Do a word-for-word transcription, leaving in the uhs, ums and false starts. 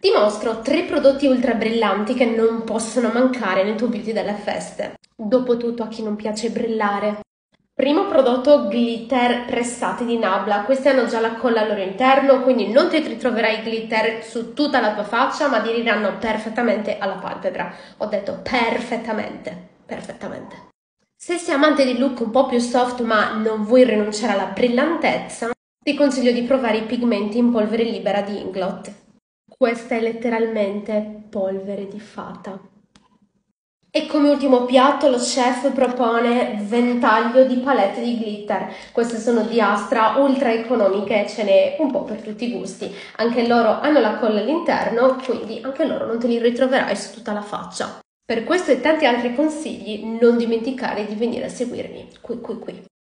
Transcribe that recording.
Ti mostro tre prodotti ultra brillanti che non possono mancare nel tuo beauty delle feste. Dopotutto, a chi non piace brillare. Primo prodotto, glitter pressati di Nabla. Questi hanno già la colla al loro interno, quindi non ti ritroverai glitter su tutta la tua faccia, ma aderiranno perfettamente alla palpebra. Ho detto perfettamente, perfettamente. Se sei amante di look un po' più soft ma non vuoi rinunciare alla brillantezza, ti consiglio di provare i pigmenti in polvere libera di Inglot. Questa è letteralmente polvere di fata. E come ultimo piatto lo chef propone ventaglio di palette di glitter. Queste sono di Astra, ultra economiche, ce n'è un po' per tutti i gusti. Anche loro hanno la colla all'interno, quindi anche loro non te li ritroverai su tutta la faccia. Per questo e tanti altri consigli non dimenticare di venire a seguirmi qui qui qui.